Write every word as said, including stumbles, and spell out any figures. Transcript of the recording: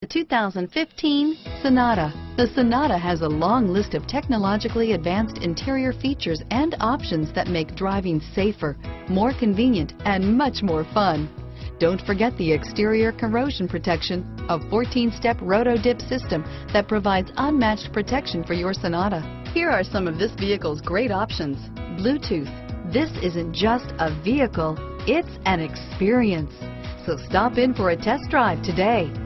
The two thousand fifteen Sonata. The Sonata has a long list of technologically advanced interior features and options that make driving safer, more convenient, and much more fun. Don't forget the exterior corrosion protection, a fourteen step roto-dip system that provides unmatched protection for your Sonata. Here are some of this vehicle's great options. Bluetooth. This isn't just a vehicle, it's an experience. So stop in for a test drive today.